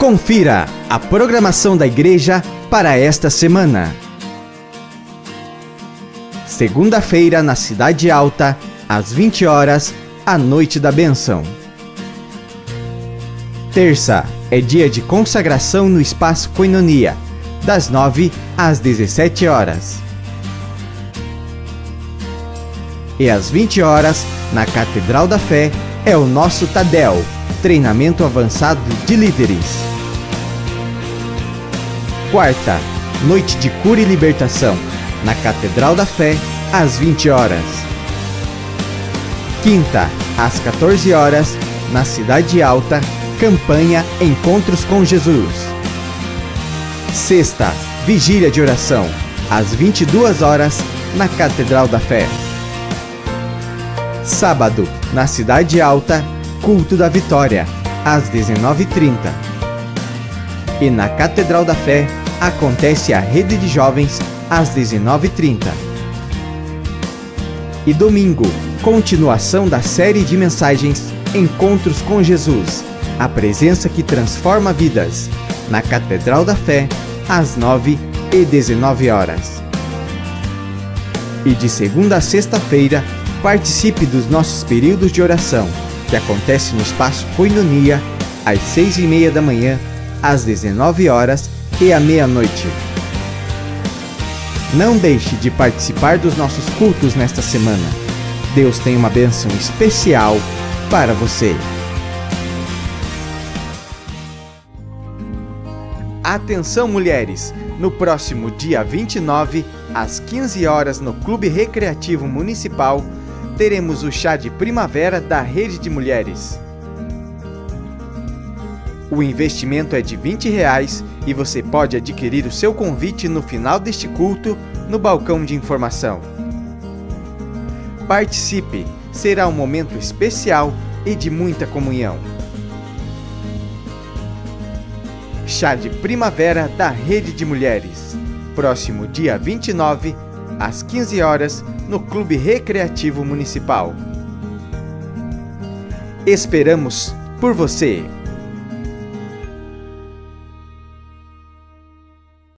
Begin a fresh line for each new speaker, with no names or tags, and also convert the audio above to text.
Confira a programação da igreja para esta semana. Segunda-feira, na Cidade Alta, às 20 horas, a Noite da Bênção. Terça é dia de consagração no Espaço Koinonia, das 9 às 17 horas. E às 20 horas, na Catedral da Fé, é o nosso Tadel, treinamento avançado de líderes. Quarta, noite de cura e libertação, na Catedral da Fé, às 20 horas. Quinta, às 14 horas, na Cidade Alta, campanha Encontros com Jesus. Sexta, vigília de oração, às 22 horas, na Catedral da Fé. Sábado, na Cidade Alta, culto da Vitória, às 19h30. E na Catedral da Fé, acontece a Rede de Jovens, às 19h30. E domingo, continuação da série de mensagens Encontros com Jesus, a presença que transforma vidas, na Catedral da Fé, às 9 e 19 horas. E de segunda a sexta-feira, participe dos nossos períodos de oração, que acontece no Espaço Koinonia, às 6h30 da manhã, às 19 horas e à meia-noite. Não deixe de participar dos nossos cultos nesta semana. Deus tem uma bênção especial para você. Atenção, mulheres! No próximo dia 29, às 15 horas, no Clube Recreativo Municipal, teremos o chá de primavera da Rede de Mulheres. O investimento é de R$20 e você pode adquirir o seu convite no final deste culto no balcão de informação. Participe! Será um momento especial e de muita comunhão. Chá de primavera da Rede de Mulheres. Próximo dia 29, às 15 horas, no Clube Recreativo Municipal. Esperamos por você!